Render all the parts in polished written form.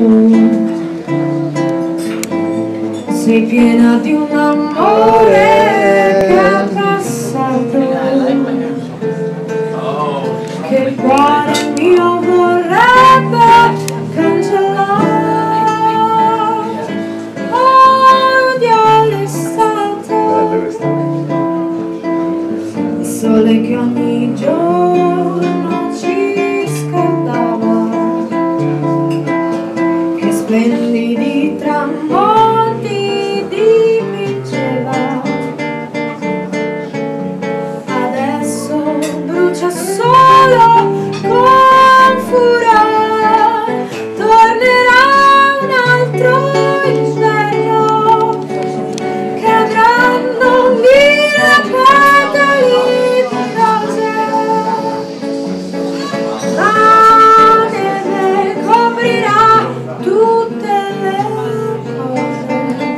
tu sei piena di un amore che è passato, che il cuore mio vorrebbe cancellare. Odio l'estate, il sole che ogni giorno ci scaldava, che splendidi tramonti dipingeva. Adesso brucia solo con furore, tornerà un altro inverno, cadranno mille petali di rose, la neve coprirà tutte le cose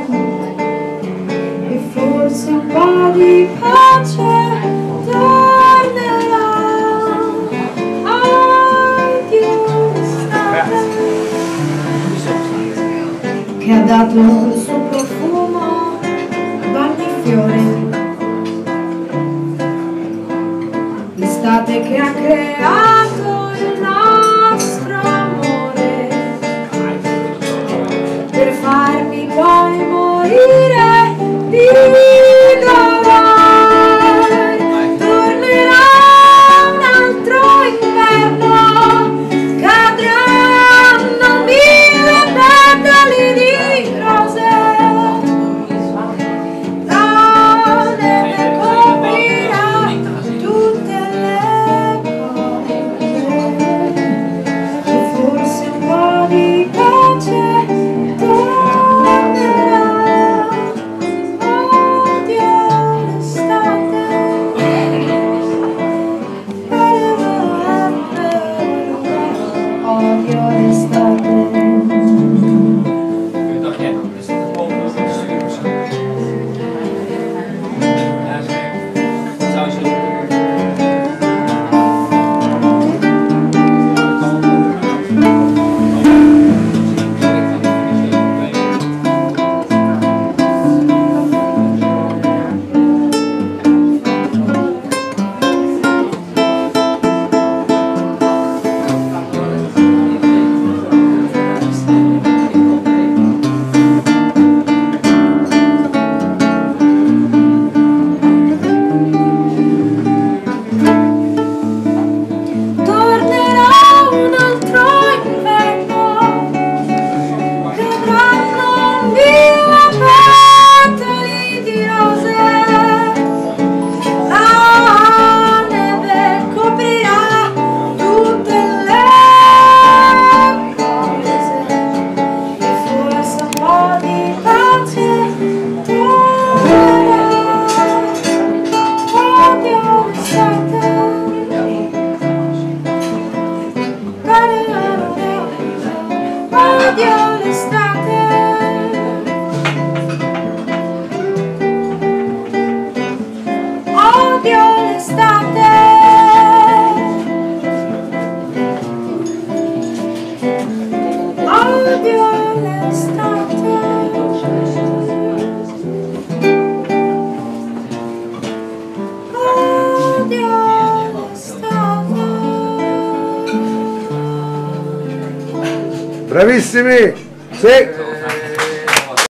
e forse un po' di pace tornerà. Addio l'estate che ha dato il suo profumo ad ogni fiore, l'estate che ha creato il nostro amore per farmi poi morire di dolore. Tornerà un altro inverno, cadranno mille petali di rose, la neve coprirà tutte le cose e forse un po' di pace tornerà. Odio l'estate, odio l'estate. Odio l'estate, odio l'estate, odio l'estate, odio l'estate. Bravissimi! Sì!